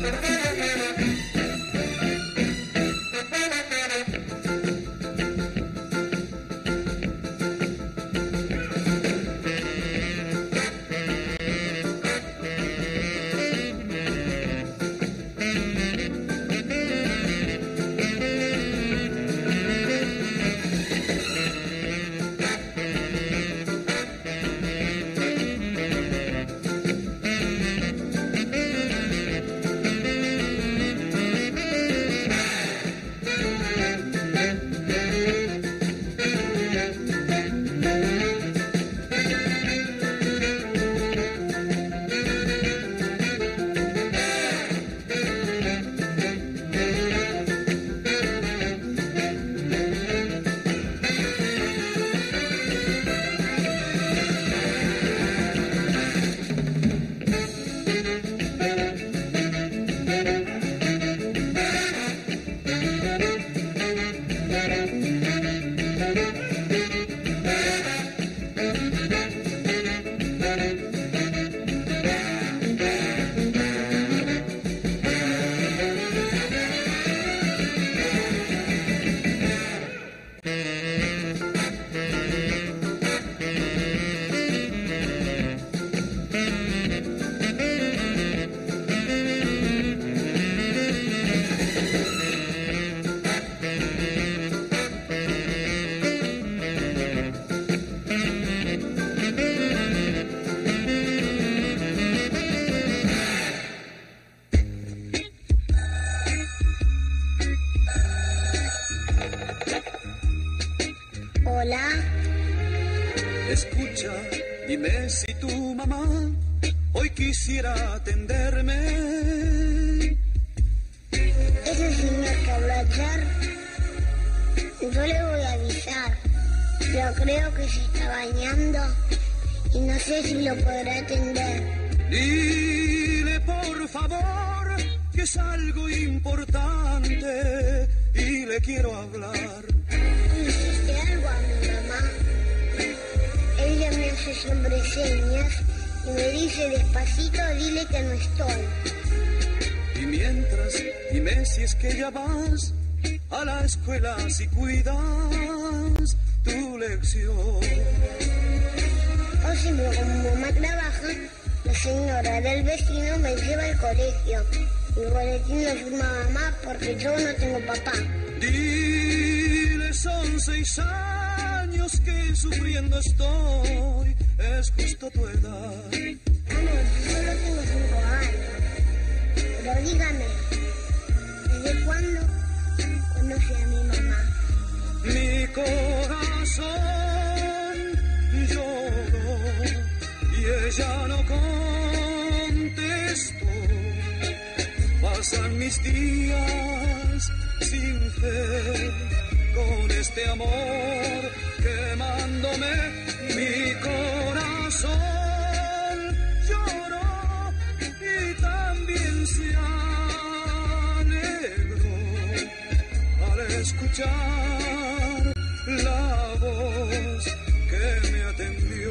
Escucha, dime si tu mamá hoy quisiera atenderme. Ese señor que habló ayer, yo le voy a avisar, pero creo que se está bañando y no sé si lo podrá atender. Dile por favor que es algo importante y le quiero hablar. ¿Tú hiciste algo a mi mamá? Ella me hace siempre señas y me dice despacito, dile que no estoy. Y mientras, dime si es que ya vas a la escuela, si cuidas tu lección. O si no, como mamá trabaja, la señora del vecino me lleva al colegio. Mi boletín lo firma mamá porque yo no tengo papá. Dile, son 6 años que sufriendo estoy, es justo tu edad. Amor, yo solo tengo 5 años. Pero dígame, ¿desde cuándo conoce a mi mamá? Mi corazón lloró y ella no contestó. Pasan mis días sin fe, con este amor quemándome. Mi corazón lloró y también se alegró al escuchar la voz que me atendió.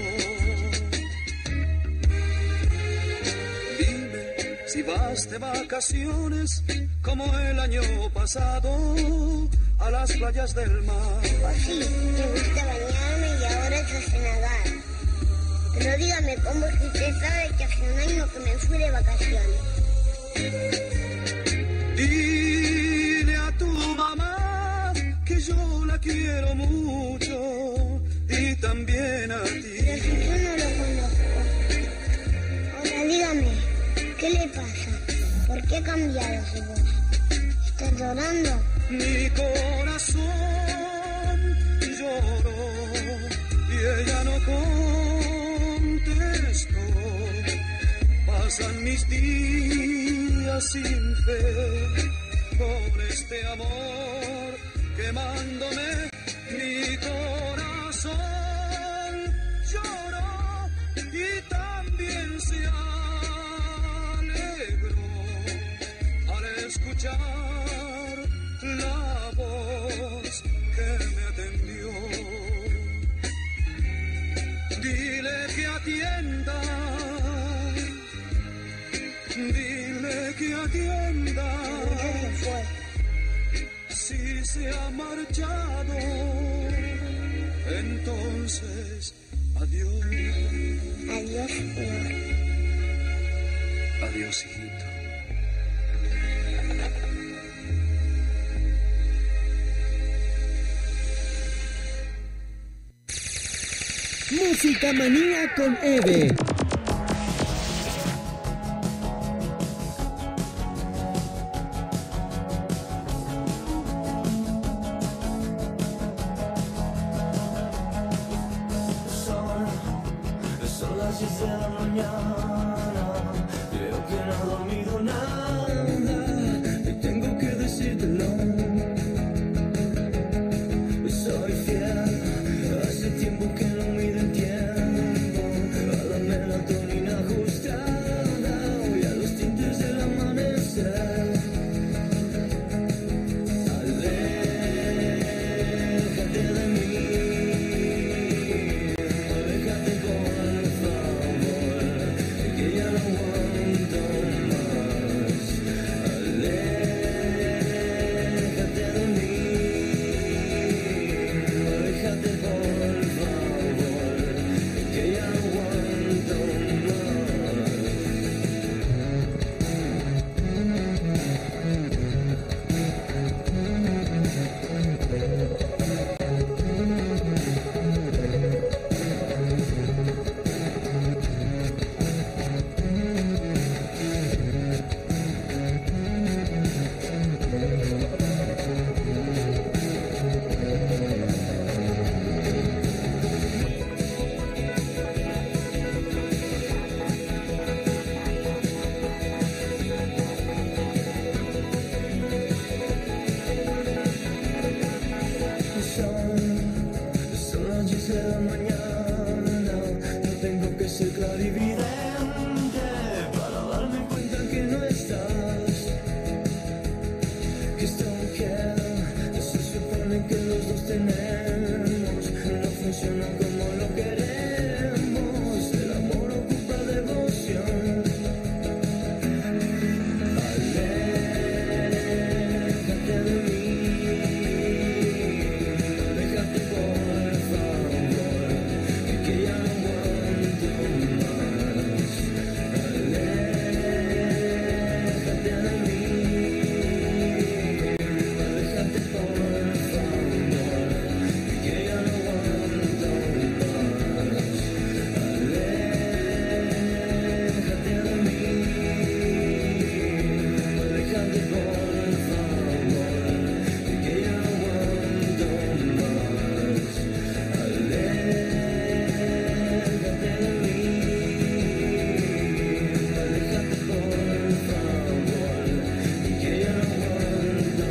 Dime si vas de vacaciones como el año pasado a las playas del mar. Pues sí, me gusta bañarme y ahora se hace nadar. Pero dígame, ¿cómo es que usted sabe que hace un año que me fui de vacaciones? Dile a tu mamá que yo la quiero mucho y también a ti. Pero si yo no lo conozco. Ahora dígame, ¿qué le pasa? ¿Por qué ha cambiado su voz? ¿Está llorando? Mi corazón lloró y ella no contestó. Pasan mis días sin fe, con este amor quemándome. Mi corazón lloró y también se alegró al escuchar la voz que me atendió. Dile que atienda, dile que atienda. Si se ha marchado, entonces adiós. Adiós, Flor. Adiós, hijito. Música Manía con Eve. Son las 10 de la mañana, creo que no he dormido nada y tengo que decírtelo. Soy fiel, hace tiempo que no mido el tiempo, a la melatonina ajustada y a los tintes del amanecer. Aléjate de mí, aléjate por favor, que ya no aguanto más. Aléjate de mí, aléjate por favor, que ya no aguanto Son las 10 de la mañana, no tengo que ser clarividente para darme cuenta que no estás, que esta mujer se supone que los dos tenemos, no funciona como lo queremos, el amor ocupa devoción. Aléjate de mí, aléjate por favor, que ya no aguanto más. Aléjate de mí, aléjate por favor, que ya no aguanto más. Aléjate de mí, aléjate por favor, que ya no aguanto más. Aléjate de mí, aléjate por favor, que ya no aguanto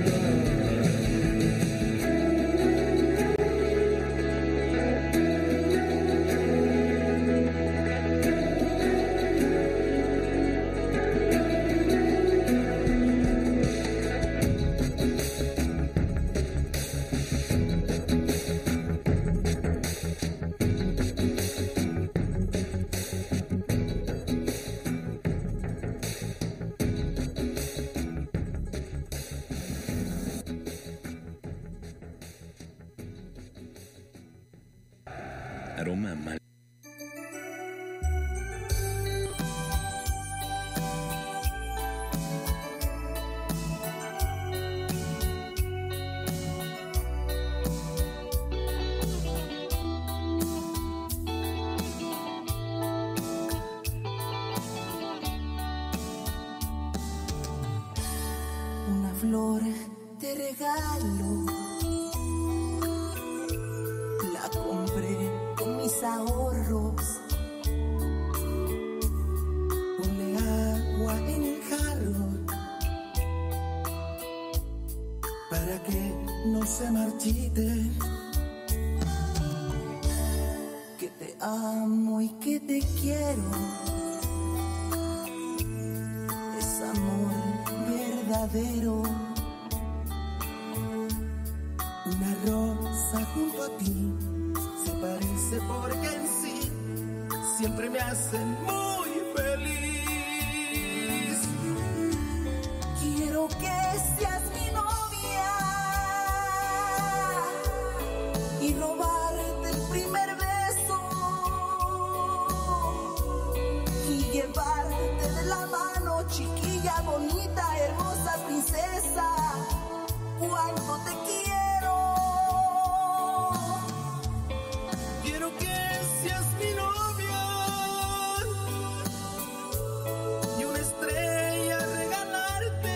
Aroma mal. Una flor te regalo, la compré con mis ahorros. Ponle agua en el jarro para que no se marchite. Que te amo y que te quiero, es amor verdadero. Una rosa junto a ti se parece porque en sí siempre me hacen muy feliz. chiquilla bonita, hermosa princesa, cuánto te quiero. Quiero que seas mi novia y una estrella regalarte.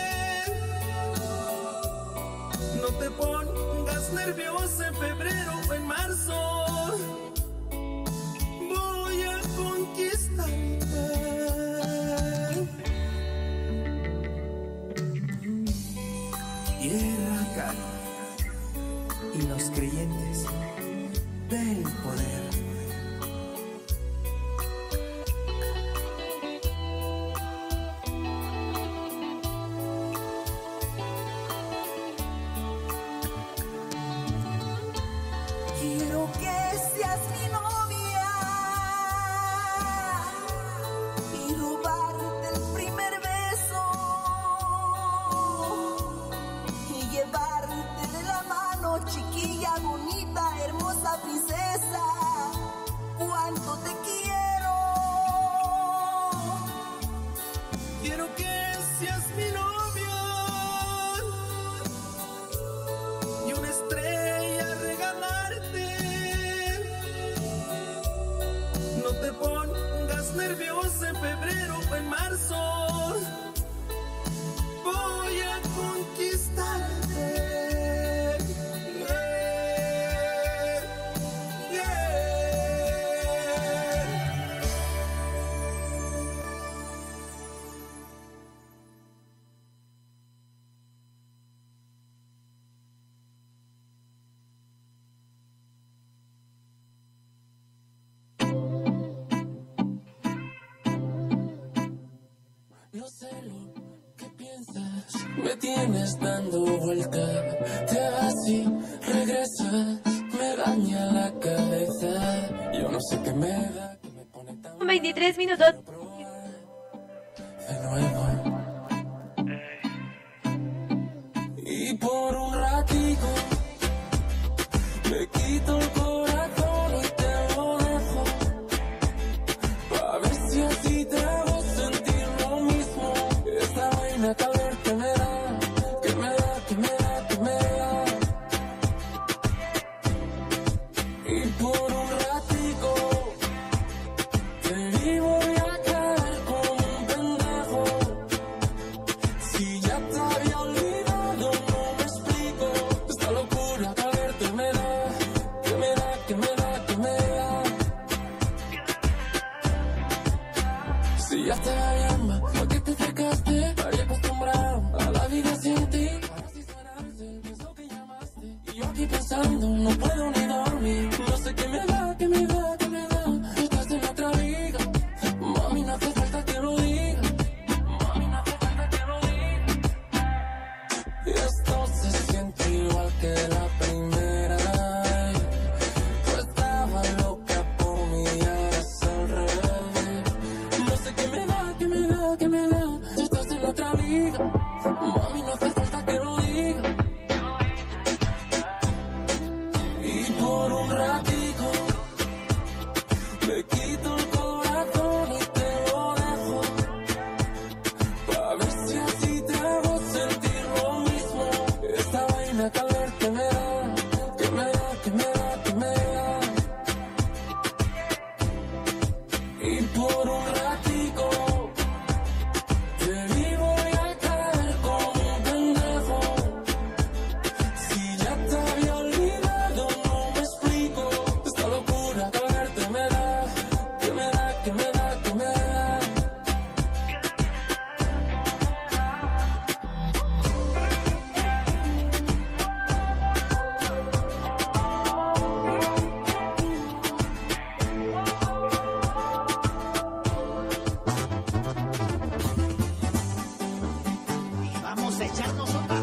No te pongas nerviosa en febrero o en marzo. Voy a conquistarte. Tierra cálida y los creyentes del poder. Quiero que seas mi novia y robarte el primer beso y llevarte de la mano, chiquilla bonita, hermosa princesa, cuánto te quiero. Quiero que seas mi novia y una estrella regalarte. No te pongas nerviosa en febrero o en marzo. Voy a conquistarte. Yeah. No sé lo que piensas, me tienes dando vuelta. Te vas y regresas, me daña la cabeza. Yo no sé qué me da, que me pone tan 23 minutos. de nuevo. Y por un ratito me quito el corazón y te lo dejo, pa' ver si así te hago sentir lo mismo. Esta vaina calor que me da, que me da, que me da, que me da. Y por un ratico te vi, voy a caer como un pendejo. Si ya te había olvidado, no me explico. Esta locura que al verte me da, que me da, que me da, que me da. Si ya estaba bien, ma, ¿por qué te acercaste? Me había acostumbrado a la vida sin ti. Ahora sí suena el cel, que es lo que llamaste. Y yo aquí pensando, no puedo ni dormir. No sé qué me da, que me da, que me da. Estás en otra liga. Mami, no hace falta que lo diga. Mami, no hace falta que lo diga. Y esto se siente igual que la primera vez. Tú estabas loca por mí y ahora es al revés. No sé qué me da, que me da, que me da. Estás en otra liga. Mami, no hace falta que lo diga. Y por un ratito me quito el corazón y te lo dejo, pa' ver si así te hago sentir lo mismo. Esta vaina que al verte me da, que me da, que me da, que me da. Y por un ratico te vi, voy a caer como un pendejo. Si ya te había olvidado, no me explico. Esta locura que al verte me da, que me da, que me da, que me da. Vamos a echarnos otra